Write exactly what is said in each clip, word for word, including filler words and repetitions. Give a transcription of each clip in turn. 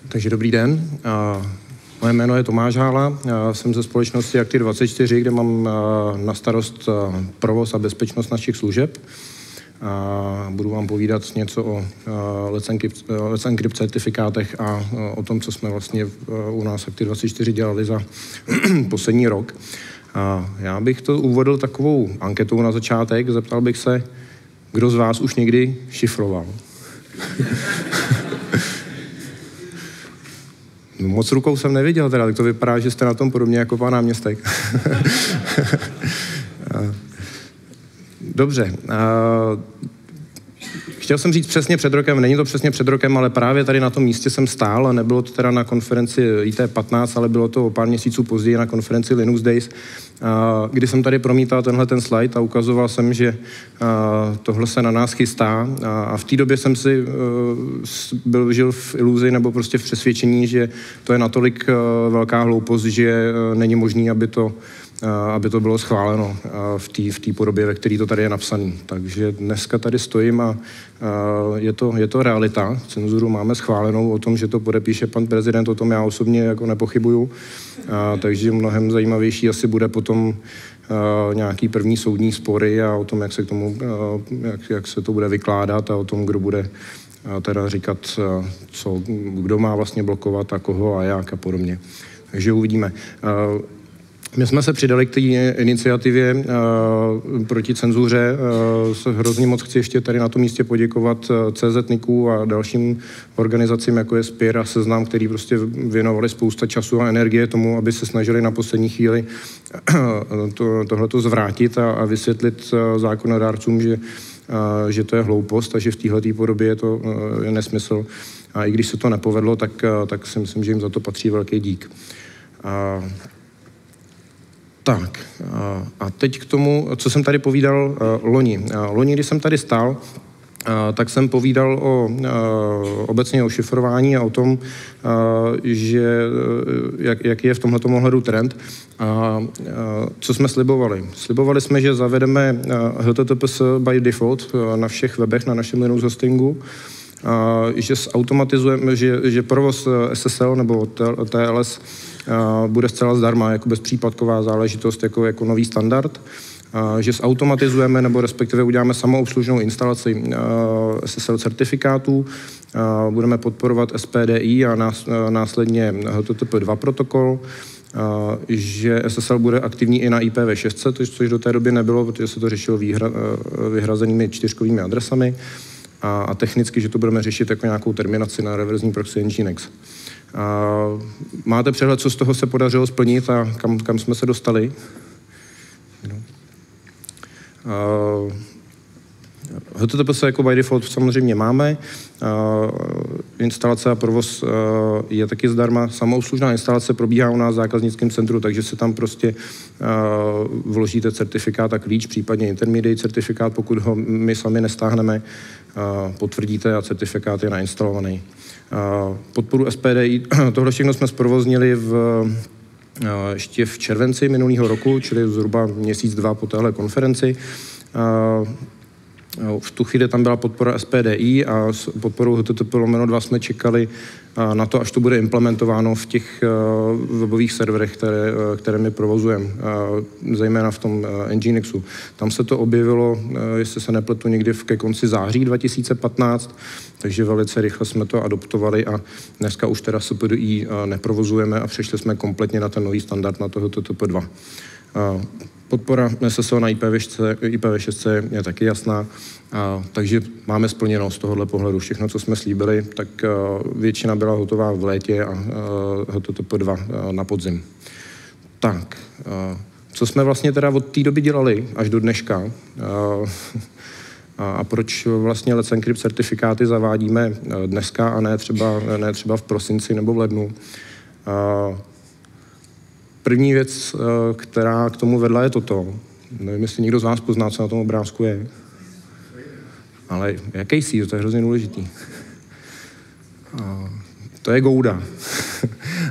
Takže dobrý den. Moje jméno je Tomáš Hála, jsem ze společnosti Aktiv dvacet čtyři, kde mám na starost provoz a bezpečnost našich služeb. A budu vám povídat něco o Let's Encrypt certifikátech a o tom, co jsme vlastně u nás Aktiv dvacet čtyři dělali za poslední rok. A já bych to uvedl takovou anketou na začátek, zeptal bych se, kdo z vás už někdy šifroval. Moc rukou jsem neviděl teda, tak to vypadá, že jste na tom podobně jako pan náměstek. Dobře. Chtěl jsem říct přesně před rokem, není to přesně před rokem, ale právě tady na tom místě jsem stál a nebylo to teda na konferenci I T patnáct, ale bylo to o pár měsíců později na konferenci Linux Days, kdy jsem tady promítal tenhle ten slide a ukazoval jsem, že tohle se na nás chystá a v té době jsem si byl, žil v iluzi nebo prostě v přesvědčení, že to je natolik velká hloupost, že není možné, aby to aby to bylo schváleno v té v té podobě, ve které to tady je napsané. Takže dneska tady stojím a je to, je to realita. Cenzuru máme schválenou, o tom, že to podepíše pan prezident, o tom já osobně jako nepochybuju. Takže mnohem zajímavější asi bude potom nějaký první soudní spory a o tom, jak se k tomu, jak, jak se to bude vykládat a o tom, kdo bude teda říkat, co, kdo má vlastně blokovat a koho a jak a podobně. Takže uvidíme. My jsme se přidali k té iniciativě uh, proti cenzuře. Uh, se hrozně moc chci ještě tady na tom místě poděkovat uh, C Z N I C U a dalším organizacím, jako je Spir a Seznam, který prostě věnovali spousta času a energie tomu, aby se snažili na poslední chvíli to, tohleto zvrátit a, a vysvětlit uh, zákonodárcům, že, uh, že to je hloupost a že v téhleté podobě je to uh, je nesmysl. A i když se to nepovedlo, tak, uh, tak si myslím, že jim za to patří velký dík. Uh, Tak, a teď k tomu, co jsem tady povídal loni. Loni, když jsem tady stál, tak jsem povídal o, obecně o šifrování a o tom, že jak, jaký je v tomhletom ohledu trend. A co jsme slibovali? Slibovali jsme, že zavedeme H T T P S by default na všech webech na našem Linux hostingu, že zautomatizujeme, že, že provoz S S L nebo T L S bude zcela zdarma, jako bezpřípadková záležitost, jako, jako nový standard, že zautomatizujeme nebo respektive uděláme samoobslužnou instalaci S S L certifikátů, budeme podporovat S P D I a následně H T T P dva protokol, že S S L bude aktivní i na I P v šest, což do té doby nebylo, protože se to řešilo výhra, vyhrazenými čtyřkovými adresami a, a technicky, že to budeme řešit jako nějakou terminaci na reverzní proxy Nginx. Uh, máte přehled, co z toho se podařilo splnit a kam, kam jsme se dostali? Uh, H T T P S jako by default samozřejmě máme. Uh, instalace a provoz uh, je taky zdarma. Samoobslužná instalace probíhá u nás v zákaznickém centru, takže se tam prostě uh, vložíte certifikát a klíč, případně intermediate certifikát, pokud ho my sami nestáhneme, uh, potvrdíte a certifikát je nainstalovaný. Uh, podporu S P D I, tohle všechno jsme zprovoznili v, uh, ještě v červenci minulého roku, čili zhruba měsíc, dva po téhle konferenci. Uh, V tu chvíli tam byla podpora S P D I a s podporou H T T P lomeno dva jsme čekali na to, až to bude implementováno v těch webových serverech, které, které my provozujeme, zejména v tom Nginxu. Tam se to objevilo, jestli se nepletu, někdy ke konci září dva tisíce patnáct, takže velice rychle jsme to adoptovali a dneska už teda S P D I neprovozujeme a přešli jsme kompletně na ten nový standard, na to H T T P dva. Podpora S S L na I P v šest je taky jasná, a, takže máme splněno z tohohle pohledu všechno, co jsme slíbili, tak a, většina byla hotová v létě a, a H T T P dva a, na podzim. Tak, a, co jsme vlastně teda od té doby dělali až do dneška a, a, a proč vlastně Let's Encrypt certifikáty zavádíme dneska a ne třeba, ne třeba v prosinci nebo v lednu. A, První věc, která k tomu vedla, je toto. Nevím, jestli někdo z vás pozná, co na tom obrázku je. Ale jaký sír, to je hrozně důležitý. To je Gouda.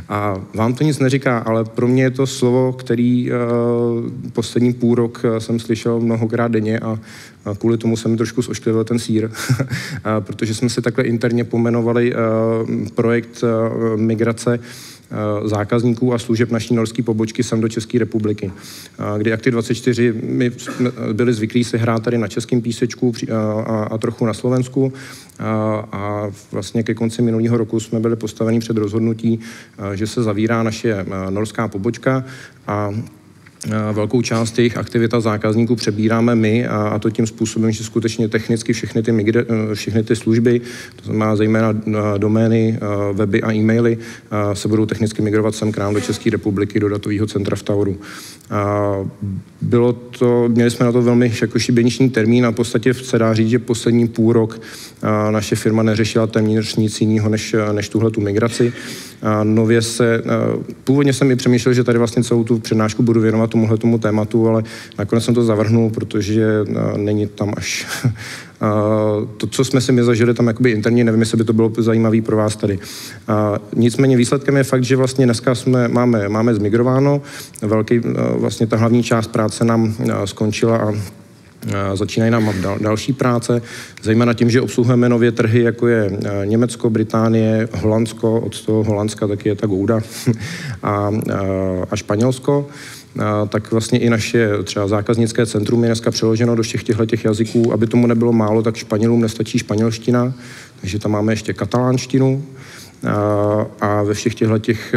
A vám to nic neříká, ale pro mě je to slovo, který poslední půl rok jsem slyšel mnohokrát denně a kvůli tomu jsem trošku zošklivil ten sýr, protože jsme si takhle interně pomenovali projekt migrace zákazníků a služeb naší norské pobočky sem do České republiky, kdy Aktiv dvacet čtyři my byli zvyklí si hrát tady na českém písečku a, a trochu na Slovensku a, a vlastně ke konci minulého roku jsme byli postaveni před rozhodnutí, že se zavírá naše norská pobočka a velkou část jejich aktivita zákazníků přebíráme my a, a to tím způsobem, že skutečně technicky všechny ty, migra, všechny ty služby, to znamená zejména domény, weby a e-maily, se budou technicky migrovat sem k nám do České republiky, do datového centra v Tauru. A bylo to, měli jsme na to velmi jako šibeniční termín a v podstatě se dá říct, že poslední půl rok naše firma neřešila téměř nic jiného než, než tuhle tu migraci. A nově se, původně jsem i přemýšlel, že tady vlastně celou tu přednášku budu věnovat tomuhle tomu tématu, ale nakonec jsem to zavrhnul, protože není tam až to, co jsme si my zažili tam jakoby interně, nevím, jestli by to bylo zajímavé pro vás tady. Nicméně výsledkem je fakt, že vlastně dneska jsme, máme, máme zmigrováno, velký, vlastně ta hlavní část práce nám skončila a začínají nám dal, další práce, zejména tím, že obsluhujeme nově trhy, jako je Německo, Británie, Holandsko, od toho Holandska taky je ta Gouda a, a Španělsko. A tak vlastně i naše třeba zákaznické centrum je dneska přeloženo do všech těchto těch jazyků. Aby tomu nebylo málo, tak Španělům nestačí španělština, takže tam máme ještě katalánštinu a, a ve všech těchto těch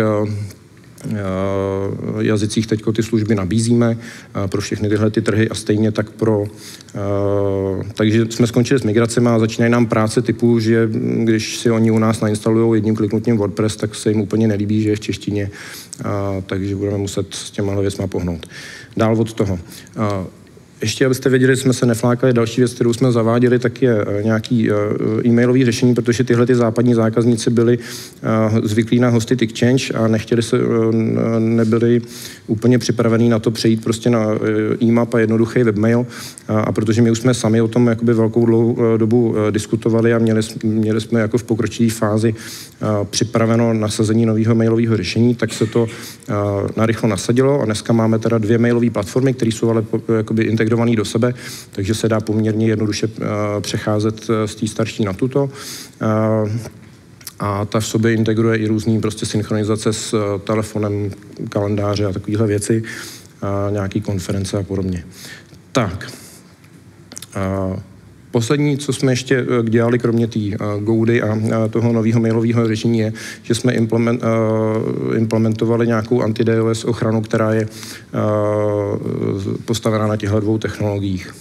jazycích teďko ty služby nabízíme pro všechny tyhle ty trhy a stejně tak pro... Takže jsme skončili s migracemi a začínají nám práce typu, že když si oni u nás nainstalují jedním kliknutím WordPress, tak se jim úplně nelíbí, že je v češtině, takže budeme muset s těma věcma pohnout. Dál od toho. Ještě, abyste věděli, jsme se neflákali, další věc, kterou jsme zaváděli, tak je nějaký e-mailový řešení, protože tyhle ty západní zákazníci byli zvyklí na Hosted Exchange a nechtěli se, nebyli úplně připravení na to přejít prostě na e-map a jednoduchý webmail. A protože my už jsme sami o tom jakoby velkou dlouhou dobu diskutovali a měli, měli jsme jako v pokročilé fázi připraveno nasazení nového mailového řešení, tak se to narychlo nasadilo a dneska máme teda dvě mailové platformy, které jsou ale jakoby integrovaný do sebe, takže se dá poměrně jednoduše uh, přecházet uh, z té starší na tuto. Uh, a ta v sobě integruje i různý prostě synchronizace s uh, telefonem, kalendáře a takovéhle věci, uh, nějaký konference a podobně. Tak. Uh, Poslední, co jsme ještě dělali, kromě té uh, Goudy a uh, toho nového mailového řešení, je, že jsme implement, uh, implementovali nějakou anti-DOS ochranu, která je uh, postavená na těchto dvou technologiích.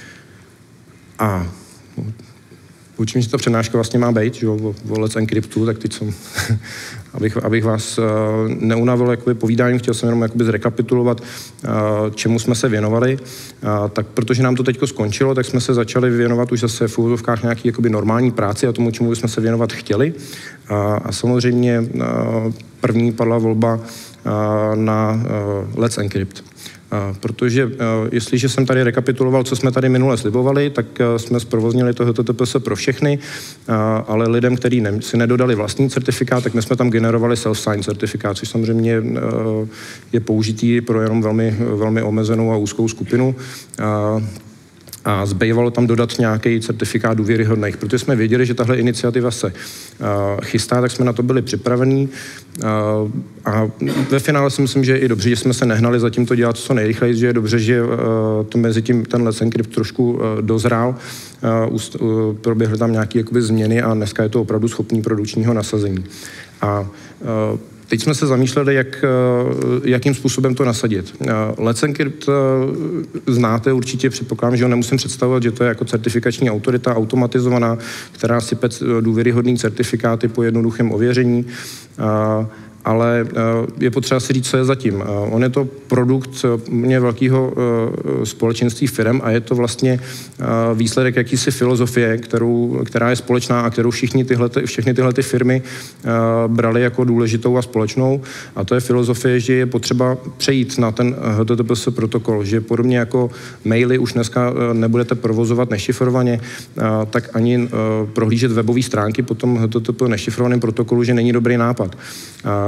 A o čem ta přednáška vlastně má být, že o, o Let's Encryptu, tak teď jsem, abych, abych vás uh, neunavil jakoby povídáním, chtěl jsem jenom jakoby zrekapitulovat, uh, čemu jsme se věnovali. Uh, tak protože nám to teďko skončilo, tak jsme se začali věnovat už zase v úvodovkách nějaký jakoby normální práci a tomu, čemu jsme se věnovat chtěli. Uh, a samozřejmě uh, první padla volba uh, na uh, Let's Encrypt. Uh, protože uh, jestliže jsem tady rekapituloval, co jsme tady minule slibovali, tak uh, jsme zprovoznili to H T T P S pro všechny, uh, ale lidem, kteří ne, si nedodali vlastní certifikát, tak my jsme tam generovali self-sign certifikát, což samozřejmě uh, je použitý pro jenom velmi, velmi omezenou a úzkou skupinu. Uh, a zbývalo tam dodat nějaký certifikát důvěryhodných. Protože jsme věděli, že tahle iniciativa se uh, chystá, tak jsme na to byli připravení. Uh, a ve finále si myslím, že je i dobře, že jsme se nehnali zatím to dělat co nejrychleji, že je dobře, že uh, to mezi tím ten Let's Encrypt trošku uh, dozrál. Uh, uh, proběhly tam nějaké jakoby změny a dneska je to opravdu schopný produkčního nasazení. A uh, teď jsme se zamýšleli, jak, jakým způsobem to nasadit. Let's Encrypt znáte určitě, předpokládám, že ho nemusím představovat, že to je jako certifikační autorita automatizovaná, která sype důvěryhodný certifikáty po jednoduchém ověření. Ale je potřeba si říct, co je zatím. On je to produkt mě velkého společenství firem a je to vlastně výsledek jakýsi filozofie, kterou, která je společná a kterou všichni tyhle, všechny tyhle ty firmy brali jako důležitou a společnou. A to je filozofie, že je potřeba přejít na ten H T T P S protokol, že podobně jako maily už dneska nebudete provozovat nešifrovaně, tak ani prohlížet webové stránky po tom H T T P nešifrovaném protokolu, že není dobrý nápad.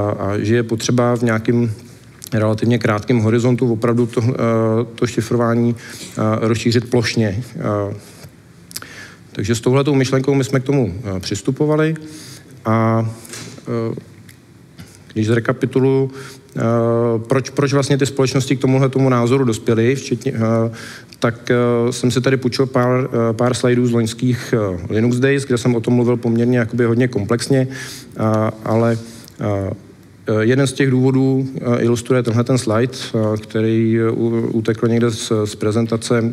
a že je potřeba v nějakém relativně krátkém horizontu opravdu to, to šifrování rozšířit plošně. Takže s touhletou myšlenkou my jsme k tomu přistupovali a když zrekapituluji, proč, proč vlastně ty společnosti k tomuhle tomu názoru dospěly, včetně, tak jsem si tady půjčil pár, pár slajdů z loňských Linux Days, kde jsem o tom mluvil poměrně jakoby hodně komplexně, ale jeden z těch důvodů ilustruje tenhle ten slide, který utekl někde z, z prezentace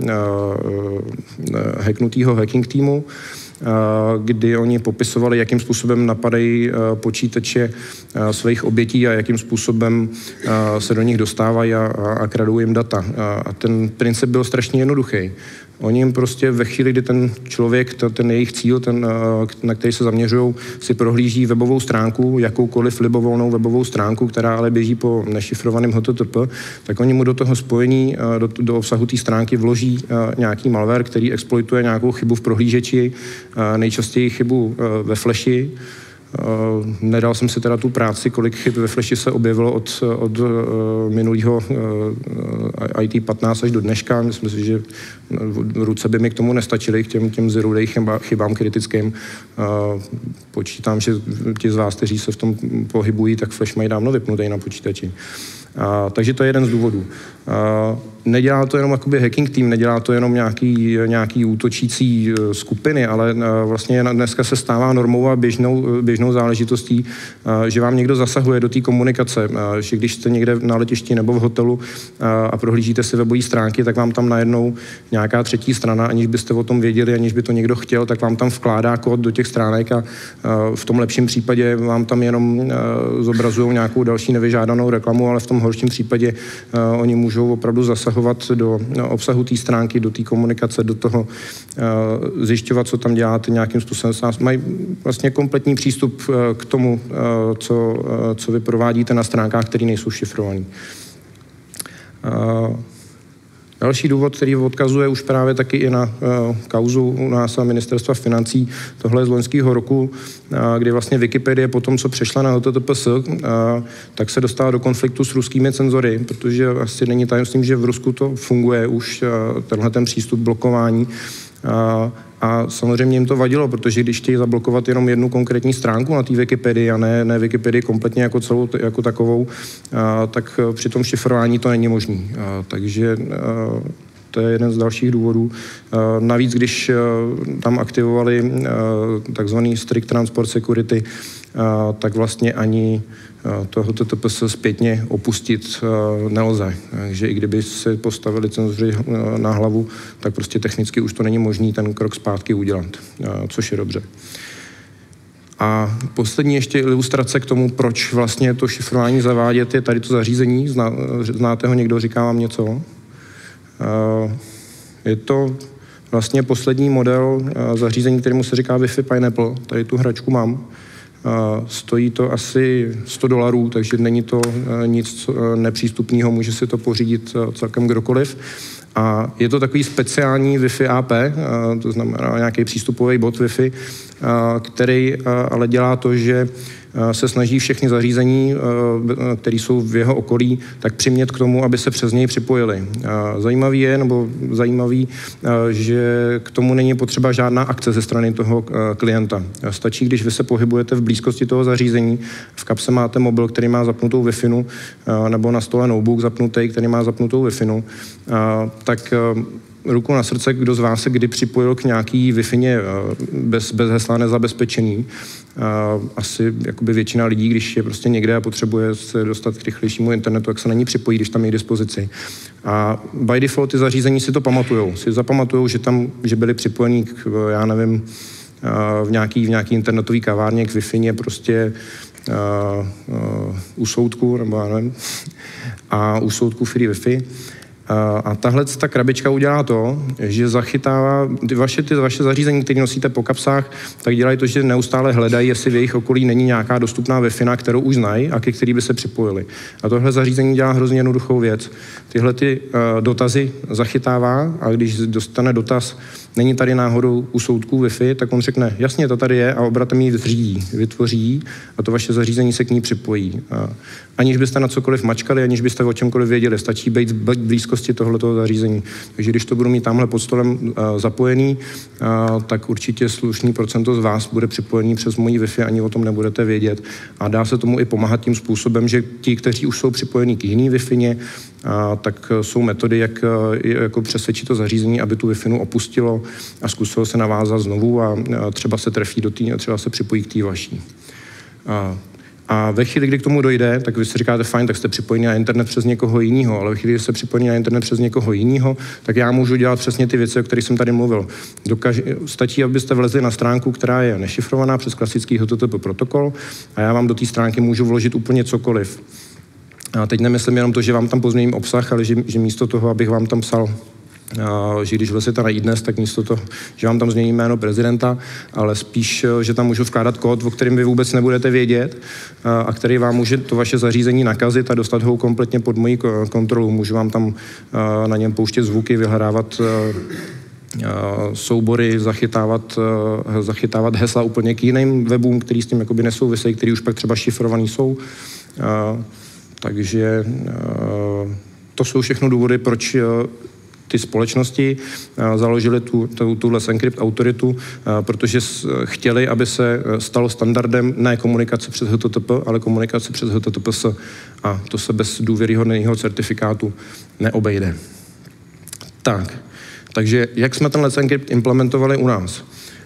hacknutého hacking týmu, kdy oni popisovali, jakým způsobem napadají počítače svých obětí a jakým způsobem se do nich dostávají a, a kradou jim data. A ten princip byl strašně jednoduchý. Oni jim prostě ve chvíli, kdy ten člověk, ten jejich cíl, ten, na který se zaměřují, si prohlíží webovou stránku, jakoukoliv libovolnou webovou stránku, která ale běží po nešifrovaném H T T P, tak oni mu do toho spojení, do, do obsahu té stránky vloží nějaký malware, který exploituje nějakou chybu v prohlížeči, nejčastěji chybu ve flashi. Uh, nedal jsem si teda tu práci, kolik chyb ve flashi se objevilo od, od uh, minulého uh, I T patnáct až do dneška. Myslím si, že ruce by mi k tomu nestačily, k těm, těm zero day chyba, chybám kritickým. Uh, počítám, že ti z vás, kteří se v tom pohybují, tak flash mají dávno vypnutý na počítači. Uh, takže to je jeden z důvodů. Uh, nedělá to jenom jakoby hacking tým, nedělá to jenom nějaký, nějaký útočící skupiny, ale uh, vlastně dneska se stává normou a běžnou, běžnou záležitostí, uh, že vám někdo zasahuje do té komunikace, uh, že když jste někde na letišti nebo v hotelu uh, a prohlížíte si webové stránky, tak vám tam najednou nějaká třetí strana, aniž byste o tom věděli, aniž by to někdo chtěl, tak vám tam vkládá kód do těch stránek a uh, v tom lepším případě vám tam jenom uh, zobrazují nějakou další nevyžádanou reklamu, ale v tom horším případě uh, oni můžou opravdu zasahovat do no, obsahu té stránky, do té komunikace, do toho uh, zjišťovat, co tam děláte nějakým způsobem. Mají vlastně kompletní přístup uh, k tomu, uh, co, uh, co vy provádíte na stránkách, které nejsou šifrované. Uh, Další důvod, který odkazuje už právě taky i na uh, kauzu u nás a ministerstva financí, tohle z loňského roku, uh, kdy vlastně Wikipedie po tom, co přešla na H T T P S, uh, tak se dostala do konfliktu s ruskými cenzory, protože asi není tajemstvím, že v Rusku to funguje už, uh, tenhle ten přístup blokování. Uh, A samozřejmě jim to vadilo, protože když chtějí zablokovat jenom jednu konkrétní stránku na té Wikipedii a ne, ne Wikipedii kompletně jako celou jako takovou, a, tak při tom šifrování to není možné. Takže a, to je jeden z dalších důvodů. A, navíc, když a, tam aktivovali a, takzvaný strict transport security, a, tak vlastně ani to H T T P S zpětně opustit nelze. Takže i kdyby se postavili cenzoři na hlavu, tak prostě technicky už to není možné ten krok zpátky udělat, což je dobře. A poslední ještě ilustrace k tomu, proč vlastně to šifrování zavádět, je tady to zařízení. Zná, znáte ho, někdo říká vám něco? Je to vlastně poslední model zařízení, kterému se říká Wi-Fi Pineapple. Tady tu hračku mám. Uh, stojí to asi sto dolarů, takže není to uh, nic uh, nepřístupného, může si to pořídit uh, celkem kdokoliv. A je to takový speciální Wi-Fi A P, uh, to znamená nějaký přístupový bod Wi-Fi, uh, který uh, ale dělá to, že se snaží všechny zařízení, které jsou v jeho okolí, tak přimět k tomu, aby se přes něj připojili. Zajímavý je, nebo zajímavý, že k tomu není potřeba žádná akce ze strany toho klienta. Stačí, když vy se pohybujete v blízkosti toho zařízení, v kapse máte mobil, který má zapnutou Wi-Fi, nebo na stole notebook zapnutý, který má zapnutou Wi-Fi, tak ruku na srdce, kdo z vás se kdy připojil k nějaký Wi-Fi bez, bez hesla nezabezpečený. Asi jakoby většina lidí, když je prostě někde a potřebuje se dostat k rychlejšímu internetu, tak se na ní připojí, když tam je k dispozici. A by default ty zařízení si to pamatujou. Si zapamatujou, že tam, že byli připojení k, já nevím, v nějaký, v nějaký internetový kavárně k Wi-Fi prostě uh, uh, u soudku, nebo já nevím, a u soudku free Wi-Fi. A tahle ta krabička udělá to, že zachytává ty vaše, ty vaše zařízení, které nosíte po kapsách, tak dělají to, že neustále hledají, jestli v jejich okolí není nějaká dostupná Wi-Fi, kterou už znají a ke který by se připojili. A tohle zařízení dělá hrozně jednoduchou věc. Tyhle ty uh, dotazy zachytává a když dostane dotaz není tady náhodou u soudků Wi-Fi, tak on řekne, jasně, to tady je a obratem ji zřídí, vytvoří a to vaše zařízení se k ní připojí. A aniž byste na cokoliv mačkali, aniž byste o čemkoliv věděli, stačí být v blízkosti tohoto zařízení. Takže když to budu mít tamhle pod stolem zapojený, tak určitě slušný procento z vás bude připojený přes mojí Wi-Fi, ani o tom nebudete vědět. A dá se tomu i pomáhat tím způsobem, že ti, kteří už jsou připojení k jiný Wi-Fi, tak jsou metody, jak jako přesvědčit to zařízení, aby tu Wi-Fi opustilo a zkusilo se navázat znovu a třeba se trefí do té, třeba se připojí k té vaší. A, a ve chvíli, kdy k tomu dojde, tak vy si říkáte, fajn, tak jste připojení na internet přes někoho jiného, ale ve chvíli, kdy jste připojení na internet přes někoho jiného, tak já můžu dělat přesně ty věci, o kterých jsem tady mluvil. Dokaž, stačí, abyste vlezli na stránku, která je nešifrovaná přes klasický H T T P protokol a já vám do té stránky můžu vložit úplně cokoliv. A teď nemyslím jenom to, že vám tam pozměním obsah, ale že, že místo toho, abych vám tam psal, a, že když vlezete na iDnes, tak místo toho, že vám tam změním jméno prezidenta, ale spíš, že tam můžu vkládat kód, o kterém vy vůbec nebudete vědět a, a který vám může to vaše zařízení nakazit a dostat ho kompletně pod moji kontrolu. Můžu vám tam a, na něm pouštět zvuky, vyhledávat a, soubory, zachytávat, a, zachytávat hesla úplně k jiným webům, který s tím jakoby nesouvisejí, který už pak třeba šifrovaný jsou. A, takže to jsou všechno důvody, proč ty společnosti založily tu, tu, tu Let's Encrypt autoritu, protože chtěli, aby se stalo standardem ne komunikace přes H T T P, ale komunikace přes H T T P S. A to se bez důvěryhodného certifikátu neobejde. Tak, takže jak jsme ten Let's Encrypt implementovali u nás?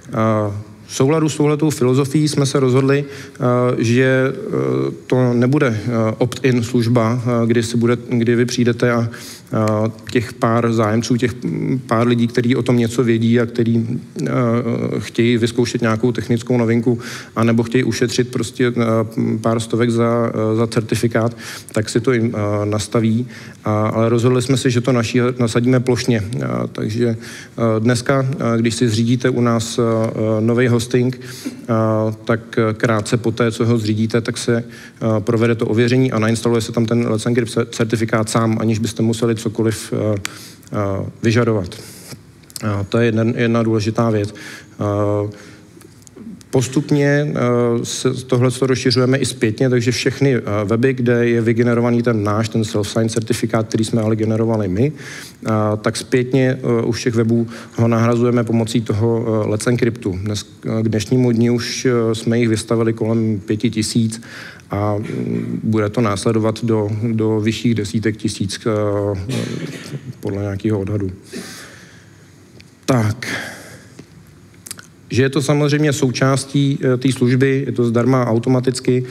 V souladu s touhletou filozofií jsme se rozhodli, že to nebude opt-in služba, kdy, si bude, kdy vy přijdete a těch pár zájemců, těch pár lidí, kteří o tom něco vědí a kteří chtějí vyzkoušet nějakou technickou novinku anebo chtějí ušetřit prostě pár stovek za, za certifikát, tak si to nastaví. Ale rozhodli jsme si, že to naší nasadíme plošně. Takže dneska, když si zřídíte u nás nový hosting, tak krátce poté, co ho zřídíte, tak se provede to ověření a nainstaluje se tam ten Let's Encrypt certifikát sám, aniž byste museli cokoliv vyžadovat. To je jedna, jedna důležitá věc. Postupně se tohle rozšiřujeme i zpětně, takže všechny weby, kde je vygenerovaný ten náš, ten self-sign certifikát, který jsme ale generovali my, tak zpětně u všech webů ho nahrazujeme pomocí toho Let's Encryptu. Dnes, k dnešnímu dni už jsme jich vystavili kolem pěti tisíc a bude to následovat do, do vyšších desítek tisíc podle nějakého odhadu. Tak. Že je to samozřejmě součástí té služby, je to zdarma automaticky.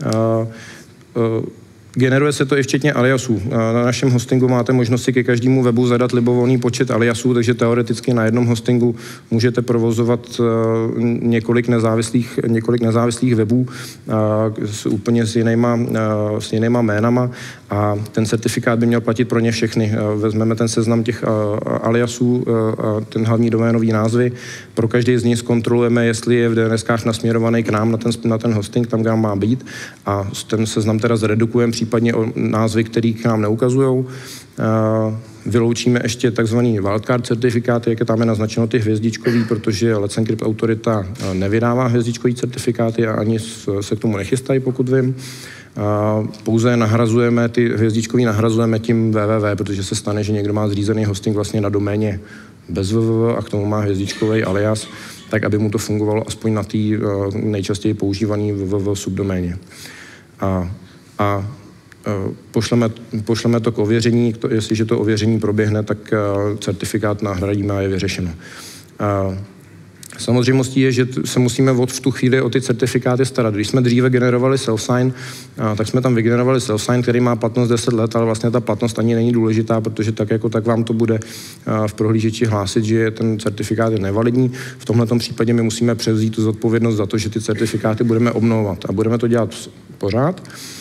Generuje se to i včetně aliasů. Na našem hostingu máte možnost si ke každému webu zadat libovolný počet aliasů, takže teoreticky na jednom hostingu můžete provozovat několik nezávislých, několik nezávislých webů s úplně s jinýma, s jinýma jménama a ten certifikát by měl platit pro ně všechny. Vezmeme ten seznam těch aliasů a ten hlavní doménový názvy. Pro každý z nich zkontrolujeme, jestli je v DNSkách nasměrovaný k nám na ten, na ten hosting, tam, kde má být a ten seznam teda zredukujeme případně o názvy, který k nám neukazujou. Vyloučíme ještě takzvaný wildcard certifikáty, jak je tam je naznačeno ty hvězdičkový, protože Let's Encrypt autorita nevydává hvězdičkový certifikáty a ani se k tomu nechystají, pokud vím. Pouze nahrazujeme, ty hvězdičkový nahrazujeme tím www, protože se stane, že někdo má zřízený hosting vlastně na doméně bez www a k tomu má hvězdičkový alias, tak aby mu to fungovalo aspoň na té nejčastěji používané www subdoméně. A, a Pošleme, pošleme to k ověření, to, jestliže to ověření proběhne, tak certifikát nahradíme a je vyřešeno. Samozřejmostí je, že se musíme od v tu chvíli o ty certifikáty starat. Když jsme dříve generovali self-sign, tak jsme tam vygenerovali self-sign, který má platnost deset let, ale vlastně ta platnost ani není důležitá, protože tak jako tak vám to bude v prohlížeči hlásit, že ten certifikát je nevalidní. V tomhletom případě my musíme převzít tu zodpovědnost za to, že ty certifikáty budeme obnovovat a budeme to dělat pořád.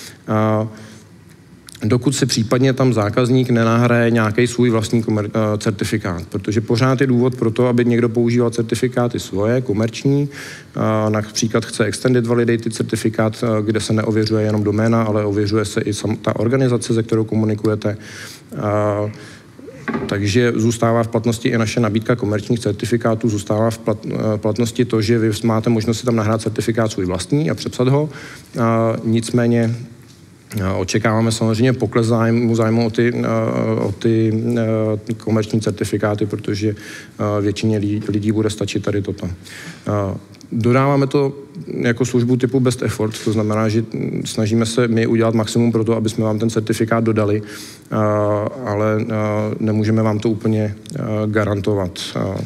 Dokud se případně tam zákazník nenahraje nějaký svůj vlastní komer- certifikát, protože pořád je důvod pro to, aby někdo používal certifikáty svoje, komerční, například chce Extended Validated certifikát, kde se neověřuje jenom doména, ale ověřuje se i sam, ta organizace, se kterou komunikujete. Takže zůstává v platnosti i naše nabídka komerčních certifikátů, zůstává v platnosti to, že vy máte možnost si tam nahrát certifikát svůj vlastní a přepsat ho. Nicméně očekáváme samozřejmě pokles zájmu, zájmu o ty, o ty komerční certifikáty, protože většině lidí bude stačit tady toto. Dodáváme to jako službu typu best effort, to znamená, že snažíme se my udělat maximum pro to, aby jsme vám ten certifikát dodali, ale nemůžeme vám to úplně garantovat.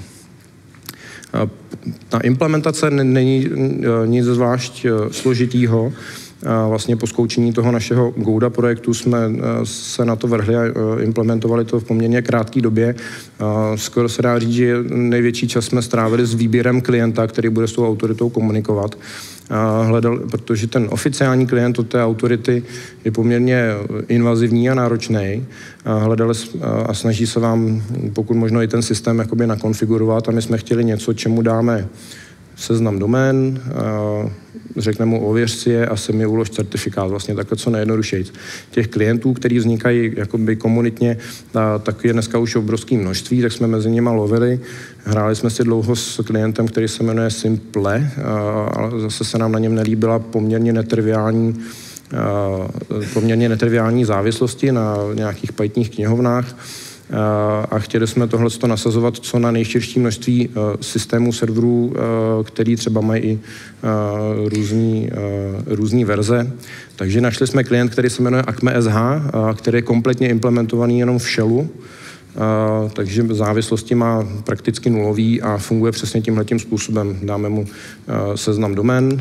Ta implementace není nic zvlášť složitýho. Vlastně po zkoušení toho našeho Gouda projektu jsme se na to vrhli a implementovali to v poměrně krátké době. Skoro se dá říct, že největší čas jsme strávili s výběrem klienta, který bude s tou autoritou komunikovat. Hledal, protože ten oficiální klient od té autority je poměrně invazivní a náročný. Hledali a snaží se vám pokud možno i ten systém jakoby nakonfigurovat a my jsme chtěli něco, čemu dáme seznam domén, řekneme mu ověř si je a se mi ulož certifikát, vlastně takhle co nejjednodušeji. Těch klientů, kteří vznikají jakoby komunitně, tak je dneska už obrovské množství, tak jsme mezi nimi lovili. Hráli jsme si dlouho s klientem, který se jmenuje Simple, ale zase se nám na něm nelíbila poměrně netriviální poměrně netriviální závislosti na nějakých pajitních knihovnách. A chtěli jsme tohle nasazovat co na nejširší množství systémů serverů, který třeba mají i různý, různý verze. Takže našli jsme klient, který se jmenuje Acme S H, který je kompletně implementovaný jenom v shellu, takže závislosti má prakticky nulový a funguje přesně tímhletím způsobem. Dáme mu seznam domén,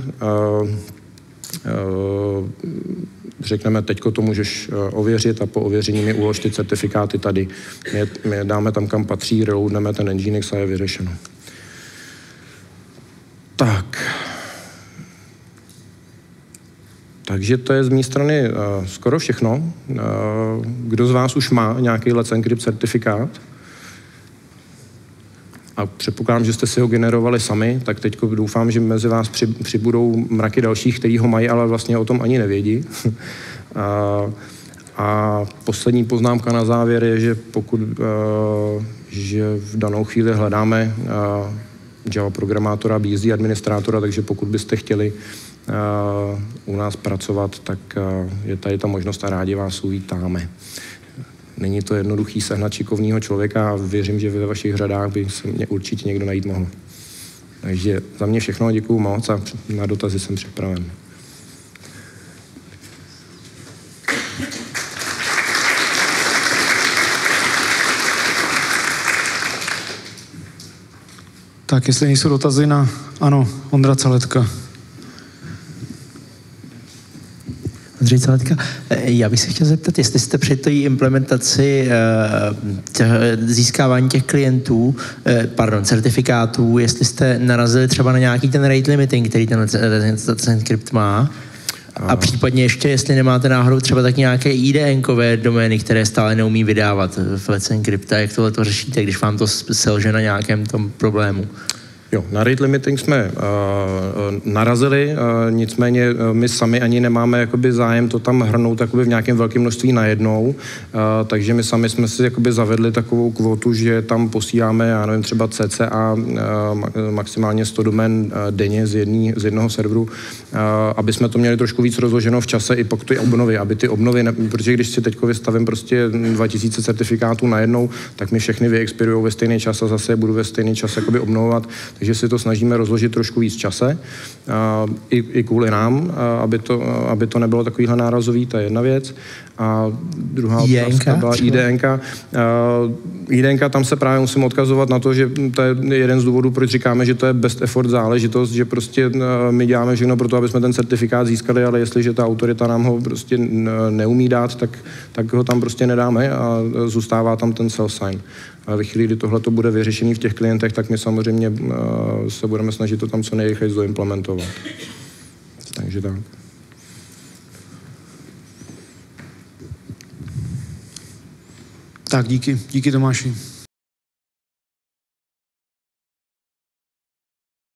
řekneme, teďko to můžeš ověřit a po ověření mi ulož ty certifikáty tady. My, my dáme tam, kam patří, reloadneme ten Nginx a je vyřešeno. Tak. Takže to je z mé strany uh, skoro všechno. Uh, kdo z vás už má nějaký Let's Encrypt certifikát? A předpokládám, že jste si ho generovali sami, tak teď doufám, že mezi vás při, přibudou mraky dalších, kteří ho mají, ale vlastně o tom ani nevědí. a, a poslední poznámka na závěr je, že pokud uh, že v danou chvíli hledáme uh, Java programátora, B S D administrátora, takže pokud byste chtěli uh, u nás pracovat, tak uh, je tady ta možnost a rádi vás uvítáme. Není to jednoduchý sehnat šikovného člověka a věřím, že ve vašich řadách by se mě určitě někdo najít mohl. Takže za mě všechno, děkuju moc a na dotazy jsem připraven. Tak, jestli nejsou dotazy na... Ano, Ondra Caletka. Ondřej Caletka, já bych se chtěl zeptat, jestli jste při té implementaci těch, získávání těch klientů, pardon, certifikátů, jestli jste narazili třeba na nějaký ten rate limiting, který ten Let's Encrypt má, a případně ještě, jestli nemáte náhodou třeba tak nějaké I D N-kové domény, které stále neumí vydávat v Let's Encrypt, a jak tohle to řešíte, když vám to selže na nějakém tom problému? Jo, na rate limiting jsme uh, narazili, uh, nicméně uh, my sami ani nemáme jakoby zájem to tam hrnout jakoby v nějakém velkém množství najednou, uh, takže my sami jsme si jakoby zavedli takovou kvotu, že tam posíláme, já nevím, třeba cca uh, maximálně sto domén uh, denně z, jedný, z jednoho serveru, uh, aby jsme to měli trošku víc rozloženo v čase i po ty obnovy, aby ty obnovy, ne, protože když si teďko vystavím prostě dva tisíce certifikátů najednou, tak mi všechny vyexpirujou ve stejný čas a zase budu ve stejný čas jakoby obnovovat. Takže si to snažíme rozložit trošku víc čase, uh, i, i kvůli nám, uh, aby, to, uh, aby to nebylo takovýhle nárazový, to je jedna věc. A druhá otázka byla I D N K. Uh, I D N K, tam se právě musím odkazovat na to, že to je jeden z důvodů, proč říkáme, že to je best effort záležitost, že prostě uh, my děláme všechno pro to, aby jsme ten certifikát získali, ale jestliže ta autorita nám ho prostě neumí dát, tak, tak ho tam prostě nedáme a zůstává tam ten self-sign. A ve chvíli, kdy tohle to bude vyřešený v těch klientech, tak my samozřejmě uh, se budeme snažit to tam co nejrychleji doimplementovat. Takže tak. Tak, díky. Díky, Tomáši.